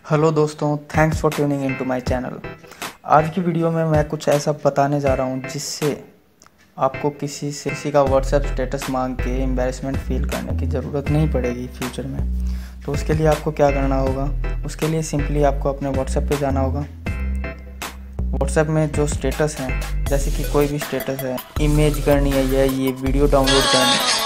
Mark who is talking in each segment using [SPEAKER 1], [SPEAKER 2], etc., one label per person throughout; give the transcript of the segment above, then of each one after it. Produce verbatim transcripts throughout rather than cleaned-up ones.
[SPEAKER 1] Hello दोस्तों, thanks for tuning into my channel. आज की वीडियो में मैं कुछ ऐसा बताने जा रहा हूँ जिससे आपको किसी से किसी का व्हाट्सएप स्टेटस मांग के एम्बैरेसमेंट फील करने की ज़रूरत नहीं पड़ेगी फ्यूचर में। तो उसके लिए आपको क्या करना होगा, उसके लिए सिंपली आपको अपने व्हाट्सएप पे जाना होगा। व्हाट्सएप में जो स्टेटस हैं, जैसे कि कोई भी स्टेटस है, इमेज करनी है या ये वीडियो डाउनलोड करनी है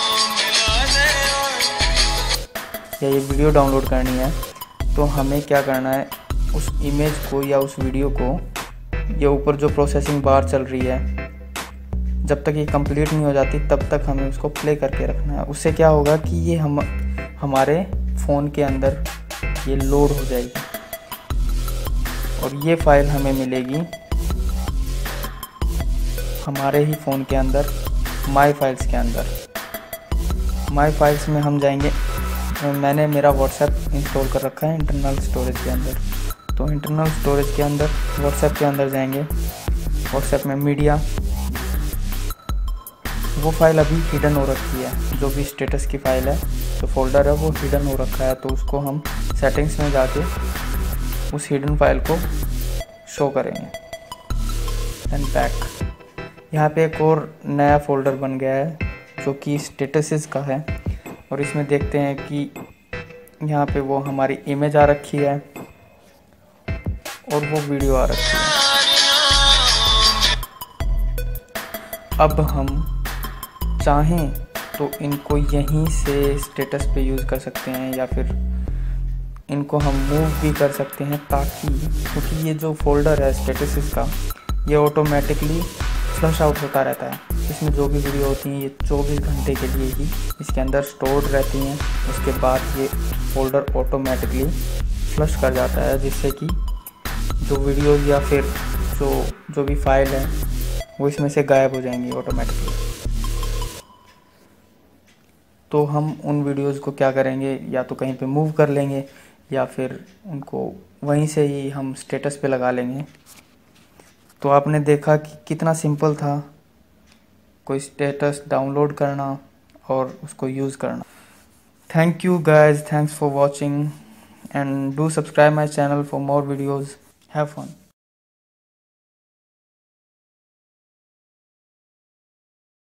[SPEAKER 1] या ये वीडियो डाउनलोड करनी है तो हमें क्या करना है, उस इमेज को या उस वीडियो को, ये ऊपर जो प्रोसेसिंग बार चल रही है, जब तक ये कंप्लीट नहीं हो जाती तब तक हमें उसको प्ले करके रखना है। उससे क्या होगा कि ये हम हमारे फ़ोन के अंदर ये लोड हो जाएगी और ये फाइल हमें मिलेगी हमारे ही फ़ोन के अंदर, माई फाइल्स के अंदर। माई फाइल्स में हम जाएंगे। मैंने मेरा व्हाट्सएप इंस्टॉल कर रखा है इंटरनल स्टोरेज के अंदर, तो इंटरनल स्टोरेज के अंदर व्हाट्सएप के अंदर जाएंगे। व्हाट्सएप में मीडिया, वो फाइल अभी हिडन हो रखी है, जो भी स्टेटस की फाइल है, जो फोल्डर है वो हिडन हो रखा है। तो उसको हम सेटिंग्स में जाके उस हिडन फाइल को शो करेंगे। एंड बैक, यहाँ पे एक और नया फोल्डर बन गया है जो कि स्टेटसेस का है, और इसमें देखते हैं कि यहाँ पे वो हमारी इमेज आ रखी है और वो वीडियो आ रखी है। अब हम चाहें तो इनको यहीं से स्टेटस पे यूज़ कर सकते हैं या फिर इनको हम मूव भी कर सकते हैं, ताकि क्योंकि ये जो फोल्डर है स्टेटसेस का, ये ऑटोमेटिकली फ्लश आउट होता रहता है। इसमें जो भी वीडियो होती हैं ये चौबीस घंटे के लिए ही इसके अंदर स्टोर्ड रहती हैं। उसके बाद ये फोल्डर ऑटोमेटिकली फ्लश कर जाता है, जिससे कि जो वीडियोस या फिर जो जो भी फाइल है वो इसमें से गायब हो जाएंगी ऑटोमेटिकली। तो हम उन वीडियोस को क्या करेंगे, या तो कहीं पे मूव कर लेंगे या फिर उनको वहीं से ही हम स्टेटस पे लगा लेंगे। तो आपने देखा कि कितना सिंपल था कोई स्टेटस डाउनलोड करना और उसको यूज़ करना। Thank you guys, thanks for watching and do subscribe my channel for more videos. Have fun.